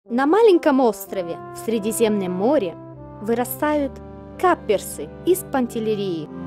На маленьком острове в Средиземном море вырастают каперсы из пантелерии.